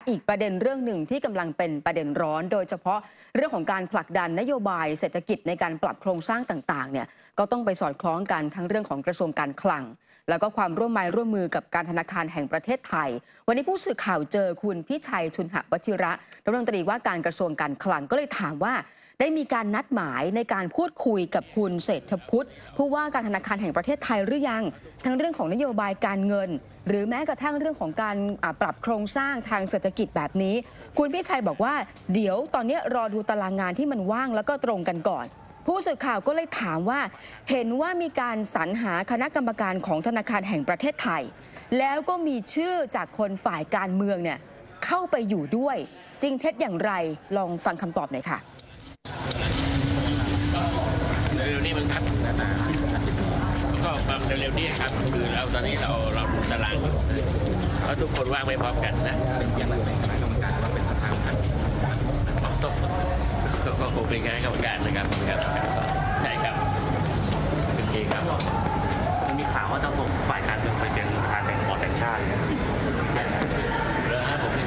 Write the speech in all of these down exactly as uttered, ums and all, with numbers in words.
อีกประเด็นเรื่องหนึ่งที่กำลังเป็นประเด็นร้อนโดยเฉพาะเรื่องของการผลักดันนโยบายเศรษฐกิจในการปรับโครงสร้างต่างๆเนี่ยก็ต้องไปสอดคล้องกันทั้งเรื่องของกระทรวงการคลังแล้วก็ความร่วมมือร่วมมือกับการธนาคารแห่งประเทศไทยวันนี้ผู้สื่อข่าวเจอคุณพิชัยชุนหวชิระรัฐมนตรีว่าการกระทรวงการคลังก็เลยถามว่าได้มีการนัดหมายในการพูดคุยกับคุณเศรษฐพุทธผู้ว่าการธนาคารแห่งประเทศไทยหรือยังทั้งเรื่องของนโยบายการเงินหรือแม้กระทั่งเรื่องของการปรับโครงสร้างทางเศรษฐกิจแบบนี้คุณพิชัยบอกว่าเดี๋ยวตอนนี้รอดูตารางงานที่มันว่างแล้วก็ตรงกันก่อนผู้สื่อข่าวก็เลยถามว่าเห็นว่ามีการสรรหาคณะกรรมการของธนาคารแห่งประเทศไทยแล้วก็มีชื่อจากคนฝ่ายการเมืองเนี่ยเข้าไปอยู่ด้วยจริงเท็จอย่างไรลองฟังคำตอบหน่อยค่ะเร็วๆนี้มันครับก็เร็วๆนี้ครับคือเราตอนนี้เราเราดูตารางเพราะทุกคนว่างไม่พร้อมกันนะเป็นยังไงคณะกรรมการว่าเป็นสภาครับต้องก็คงเป็นคณะกรรมการนะครับใช่ครับโอเคครับมันมีข่าวว่าจะส่งฝ่ายการเมืองไปเป็นประธานแห่งบอร์ดแห่งชาติแล้วครับผม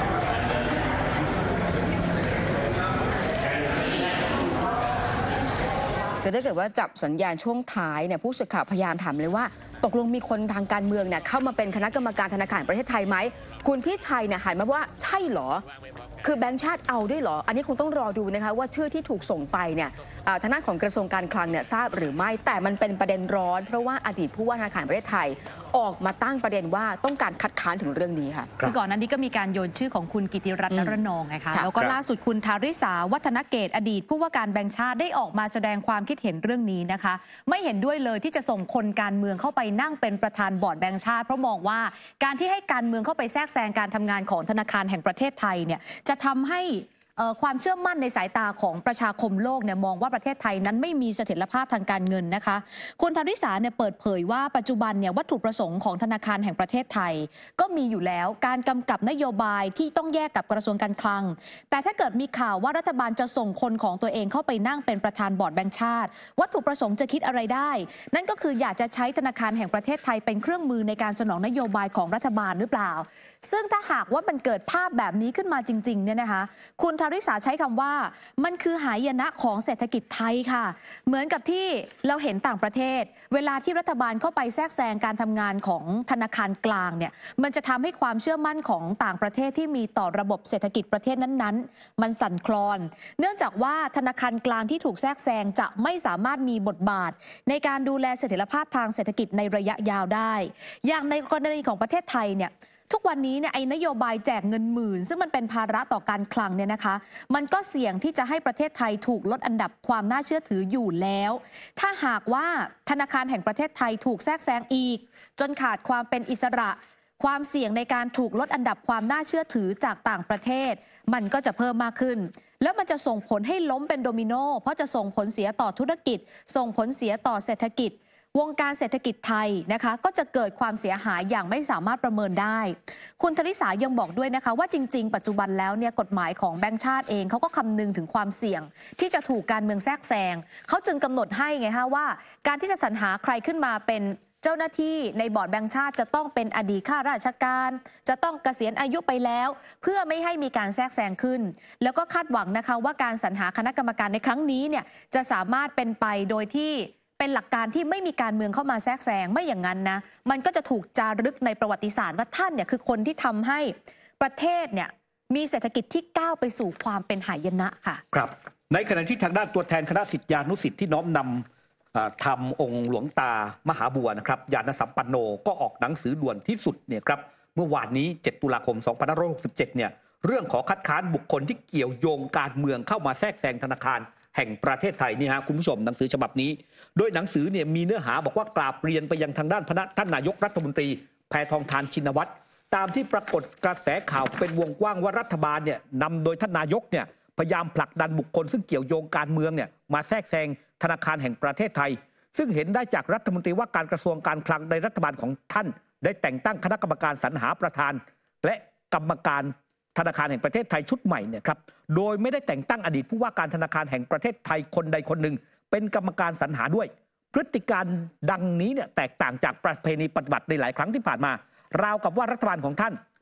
คือถ้าเกิดว่าจับสัญญาณช่วงท้ายเนี่ยผู้สื่อข่าวพยายามถามเลยว่าตกลงมีคนทางการเมืองเนี่ยเข้ามาเป็นคณะกรรมการธนาคารประเทศไทยไหมคุณพี่ชัยเนี่ยหันมาว่าใช่เหรอคือแบงก์ชาติเอาด้วยเหรออันนี้คงต้องรอดูนะคะว่าชื่อที่ถูกส่งไปเนี่ยทางด้านของกระทรวงการคลังเนี่ยทราบหรือไม่แต่มันเป็นประเด็นร้อนเพราะว่าอดีตผู้ว่าธนาคารประเทศไทยออกมาตั้งประเด็นว่าต้องการคัดค้านถึงเรื่องนี้ค่ะคือก่อนหน้านี้ก็มีการโยนชื่อของคุณกิติรัตน์นรนองไงคะแล้วก็ล่าสุดคุณธาริสาวัฒนเกตอดีตผู้ว่าการแบงก์ชาติได้ออกมาแสดงความคิดเห็นเรื่องนี้นะคะไม่เห็นด้วยเลยที่จะส่งคนการเมืองเข้าไปนั่งเป็นประธานบอร์ดแบงก์ชาติเพราะมองว่าการที่ให้การเมืองเข้าไปแทรกแซงการทำงานของธนาคารแห่งประเทศไทยเนี่ยจะทำให้ความเชื่อมั่นในสายตาของประชาคมโลกเนี่ยมองว่าประเทศไทยนั้นไม่มีเสถียรภาพทางการเงินนะคะคุณธาริสาเนี่ยเปิดเผยว่าปัจจุบันเนี่ยวัตถุประสงค์ของธนาคารแห่งประเทศไทยก็มีอยู่แล้วการกำกับนโยบายที่ต้องแยกกับกระทรวงการคลังแต่ถ้าเกิดมีข่าวว่ารัฐบาลจะส่งคนของตัวเองเข้าไปนั่งเป็นประธานบอร์ดแบงก์ชาติวัตถุประสงค์จะคิดอะไรได้นั่นก็คืออยากจะใช้ธนาคารแห่งประเทศไทยเป็นเครื่องมือในการสนองนโยบายของรัฐบาลหรือเปล่าซึ่งถ้าหากว่ามันเกิดภาพแบบนี้ขึ้นมาจริงๆเนี่ยนะคะคุณธาริสาใช้คำว่ามันคือหายนะของเศรษฐกิจไทยค่ะเหมือนกับที่เราเห็นต่างประเทศเวลาที่รัฐบาลเข้าไปแทรกแซงการทำงานของธนาคารกลางเนี่ยมันจะทำให้ความเชื่อมั่นของต่างประเทศที่มีต่อระบบเศรษฐกิจประเทศนั้นๆมันสั่นคลอนเนื่องจากว่าธนาคารกลางที่ถูกแทรกแซงจะไม่สามารถมีบทบาทในการดูแลเสถียรภาพทางเศรษฐกิจในระยะยาวได้อย่างในกรณีของประเทศไทยเนี่ยทุกวันนี้เนี่ยไอ้นโยบายแจกเงินหมื่นซึ่งมันเป็นภาระต่อการคลังเนี่ยนะคะมันก็เสี่ยงที่จะให้ประเทศไทยถูกลดอันดับความน่าเชื่อถืออยู่แล้วถ้าหากว่าธนาคารแห่งประเทศไทยถูกแทรกแซงอีกจนขาดความเป็นอิสระความเสี่ยงในการถูกลดอันดับความน่าเชื่อถือจากต่างประเทศมันก็จะเพิ่มมากขึ้นแล้วมันจะส่งผลให้ล้มเป็นโดมิโนเพราะจะส่งผลเสียต่อธุรกิจส่งผลเสียต่อเศรษฐกิจวงการเศรษฐกิจไทยนะคะก็จะเกิดความเสียหายอย่างไม่สามารถประเมินได้คุณธริสายังบอกด้วยนะคะว่าจริงๆปัจจุบันแล้วเนี่ยกฎหมายของแบงก์ชาติเองเขาก็คำนึงถึงความเสี่ยงที่จะถูกการเมืองแทรกแซงเขาจึงกำหนดให้ไงฮะว่าการที่จะสรรหาใครขึ้นมาเป็นเจ้าหน้าที่ในบอร์ดแบงก์ชาติจะต้องเป็นอดีตข้าราชการจะต้องเกษียณอายุไปแล้วเพื่อไม่ให้มีการแทรกแซงขึ้นแล้วก็คาดหวังนะคะว่าการสรรหาคณะกรรมการในครั้งนี้เนี่ยจะสามารถเป็นไปโดยที่เป็นหลักการที่ไม่มีการเมืองเข้ามาแทรกแซงไม่อย่างนั้นนะมันก็จะถูกจารึกในประวัติศาสตร์ว่าท่านเนี่ยคือคนที่ทำให้ประเทศเนี่ยมีเศรษฐกิจที่ก้าวไปสู่ความเป็นหายนะค่ะครับในขณะที่ทางด้านตัวแทนคณะศิษยานุศิษย์ที่น้อมนำทำองค์หลวงตามหาบัวนะครับญาณสัมปันโนก็ออกหนังสือด่วนที่สุดเนี่ยครับเมื่อวานนี้เจ็ดตุลาคมสองพันห้าร้อยหกสิบเจ็ดเนี่ยเรื่องขอคัดค้านบุคคลที่เกี่ยวโยงการเมืองเข้ามาแทรกแซงธนาคารแห่งประเทศไทยนี่ฮะคุณผู้ชมหนังสือฉบับนี้โดยหนังสือเนี่ยมีเนื้อหาบอกว่ากราบเรียนไปยังทางด้านพระท่านนายกรัฐมนตรีแพทองธารชินวัตรตามที่ปรากฏกระแสข่าวเป็นวงกว้างว่ารัฐบาลเนี่ยนำโดยท่านนายกเนี่ยพยายามผลักดันบุคคลซึ่งเกี่ยวโยงการเมืองเนี่ยมาแทรกแซงธนาคารแห่งประเทศไทยซึ่งเห็นได้จากรัฐมนตรีว่าการกระทรวงการคลังในรัฐบาลของท่านได้แต่งตั้งคณะกรรมการสรรหาประธานและกรรมการธนาคารแห่งประเทศไทยชุดใหม่เนี่ยครับโดยไม่ได้แต่งตั้งอดีตผู้ว่าการธนาคารแห่งประเทศไทยคนใดคนหนึ่งเป็นกรรมการสรรหาด้วยพฤติการดังนี้เนี่ยแตกต่างจากประเพณีปฏิบัติในหลายครั้งที่ผ่านมาราวกับว่ารัฐบาลของท่าน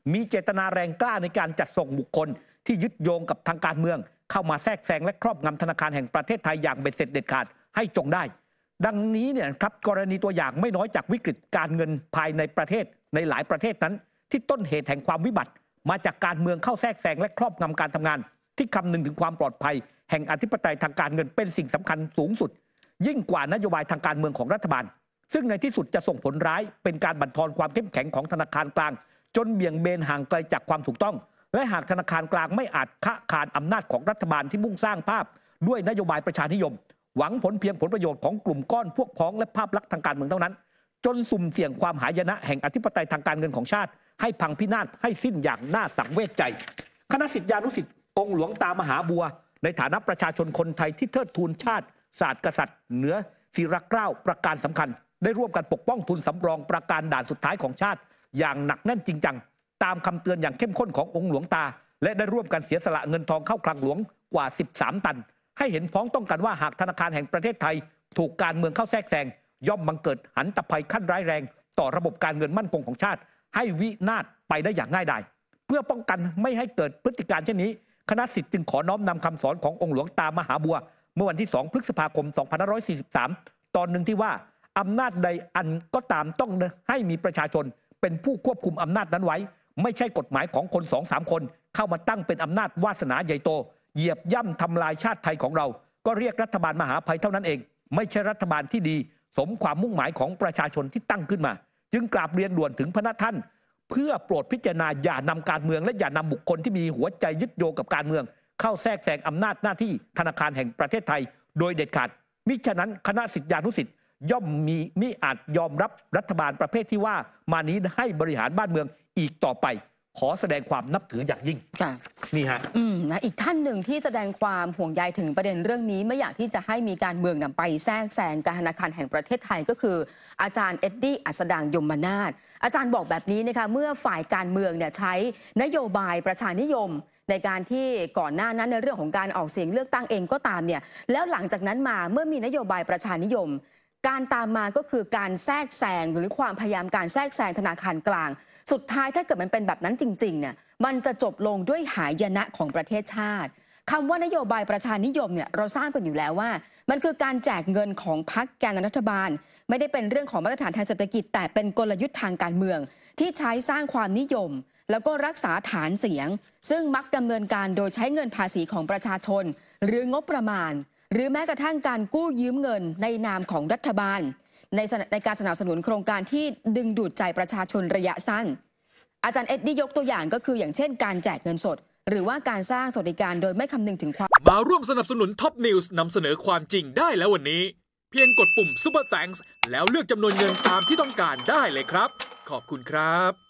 มีเจตนาแรงกล้าในการจัดส่งบุคคลที่ยึดโยงกับทางการเมืองเข้ามาแทรกแซงและครอบงำธนาคารแห่งประเทศไทยอย่างเบ็ดเสร็จเด็ดขาดให้จงได้ดังนี้เนี่ยครับกรณีตัวอย่างไม่น้อยจากวิกฤตการเงินภายในประเทศในหลายประเทศนั้นที่ต้นเหตุแห่งความวิบัติมาจากการเมืองเข้าแทรกแซงและครอบงำการทำงานที่คำนึงถึงความปลอดภัยแห่งอธิปไตยทางการเงินเป็นสิ่งสำคัญสูงสุดยิ่งกว่านโยบายทางการเมืองของรัฐบาลซึ่งในที่สุดจะส่งผลร้ายเป็นการบั่นทอนความเข้มแข็งของธนาคารกลางจนเบี่ยงเบนห่างไกลจากความถูกต้องและหากธนาคารกลางไม่อาจค้าคานอำนาจของรัฐบาลที่มุ่งสร้างภาพด้วยนโยบายประชานิยมหวังผลเพียงผลประโยชน์ของกลุ่มก้อนพวกพ้องและภาพลักษณ์ทางการเมืองเท่านั้นจนสุ่มเสี่ยงความหายนะแห่งอธิปไตยทางการเงินของชาติให้พังพินาศให้สิ้นอย่างน่าสังเวชใจคณะศิษยานุศิษย์องค์หลวงตามหาบัวในฐานะประชาชนคนไทยที่เทิดทูนชาติศาสตร์กษัตริย์เหนือศิรเกล้าประการสำคัญได้ร่วมกันปกป้องทุนสำรองประการด่านสุดท้ายของชาติอย่างหนักแน่นจริงจังตามคำเตือนอย่างเข้มข้นขององค์หลวงตาและได้ร่วมกันเสียสละเงินทองเข้าคลังหลวงกว่าสิบสามตันให้เห็นพ้องต้องกันว่าหากธนาคารแห่งประเทศไทยถูกการเมืองเข้าแทรกแซงย่อมบังเกิดหันตภัยขั้นร้ายแรงต่อระบบการเงินมั่นคงของชาติให้วินาศไปได้อย่างง่ายดายเพื่อป้องกันไม่ให้เกิดพฤติการเช่นนี้คณะศิษย์จึงขอน้อมนำคำสอนขององค์หลวงตามหาบัวเมื่อวันที่สองพฤษภาคมสองพันห้าร้อยสี่สิบสามตอนหนึ่งที่ว่าอำนาจใดอันก็ตามต้องให้มีประชาชนเป็นผู้ควบคุมอำนาจนั้นไว้ไม่ใช่กฎหมายของคนสองสามคนเข้ามาตั้งเป็นอำนาจวาสนาใหญ่โตเหยียบย่ำทำลายชาติไทยของเราก็เรียกรัฐบาลมหาภัยเท่านั้นเองไม่ใช่รัฐบาลที่ดีสมความมุ่งหมายของประชาชนที่ตั้งขึ้นมาจึงกราบเรียนด่วนถึงพระท่านเพื่อโปรดพิจารณาอย่านำการเมืองและอย่านำบุคคลที่มีหัวใจยึดโยงกับการเมืองเข้าแทรกแซงอำนาจหน้าที่ธนาคารแห่งประเทศไทยโดยเด็ดขาดมิฉะนั้นคณะศิษยานุศิษย์ย่อมมีมิอาจยอมรับรัฐบาลประเภทที่ว่ามานี้ให้บริหารบ้านเมืองอีกต่อไปขอแสดงความนับถืออย่างยิ่งค่ะนี่ฮะอืมนะอีกท่านหนึ่งที่แสดงความห่วงใยถึงประเด็นเรื่องนี้ไม่อยากที่จะให้มีการเมืองนำไปแทรกแซงการธนาคารแห่งประเทศไทยก็คืออาจารย์เอ็ดดี้อัสดางยมนาถอาจารย์บอกแบบนี้นะคะเมื่อฝ่ายการเมืองเนี่ยใช้นโยบายประชานิยมในการที่ก่อนหน้านั้นในเรื่องของการออกเสียงเลือกตั้งเองก็ตามเนี่ยแล้วหลังจากนั้นมาเมื่อมีนโยบายประชานิยมการตามมาก็คือการแทรกแซงหรือความพยายามการแทรกแซงธนาคารกลางสุดท้ายถ้าเกิดมันเป็นแบบนั้นจริงๆเนี่ยมันจะจบลงด้วยหายนะของประเทศชาติคำว่านโยบายประชานิยมเนี่ยเราทราบกันอยู่แล้วว่ามันคือการแจกเงินของพรรคแกนนำรัฐบาลไม่ได้เป็นเรื่องของมาตรฐานทางเศรษฐกิจแต่เป็นกลยุทธ์ทางการเมืองที่ใช้สร้างความนิยมแล้วก็รักษาฐานเสียงซึ่งมักดำเนินการโดยใช้เงินภาษีของประชาชนหรืองบประมาณหรือแม้กระทั่งการกู้ยืมเงินในนามของรัฐบาลในในการสนับสนุนโครงการที่ดึงดูดใจประชาชนระยะสั้นอาจารย์เอ็ดดี้ยกตัวอย่างก็คืออย่างเช่นการแจกเงินสดหรือว่าการสร้างสวัสดิการโดยไม่คำนึงถึงความมาร่วมสนับสนุนท็อปนิวส์นำเสนอความจริงได้แล้ววันนี้เพียงกดปุ่ม Super Thanks แล้วเลือกจำนวนเงินตามที่ต้องการได้เลยครับขอบคุณครับ